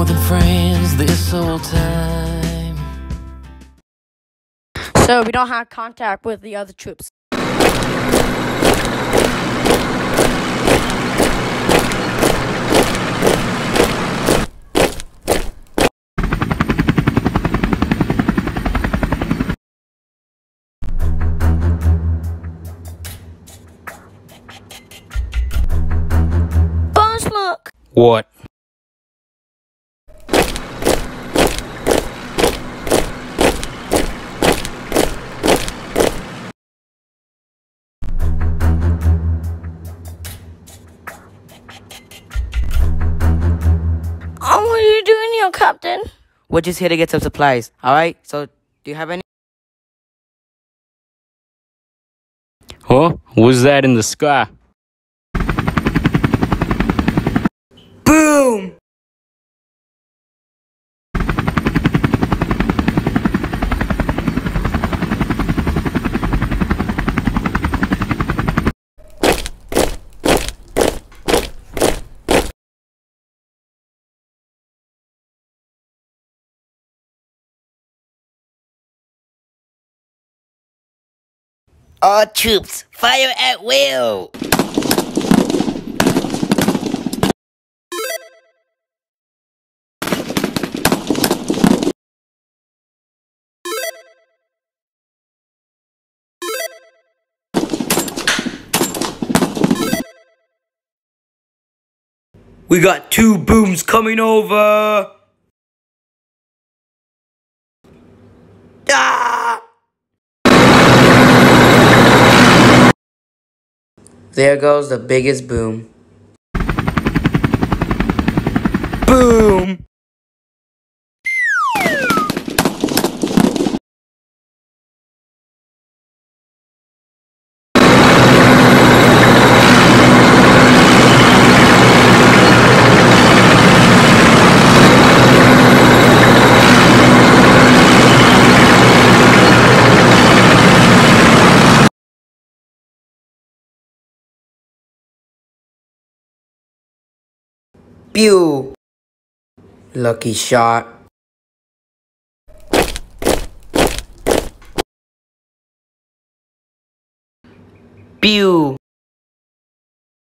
than friends this whole time. So we don't have contact with the other troops. Boss, look! What? What are you doing here, Captain? We're just here to get some supplies, alright? So, do you have any? Huh? What's that in the sky? Boom! All troops, fire at will! We got 2 booms coming over! Ah! There goes the biggest boom. Boom! Pew! Lucky shot. Pew!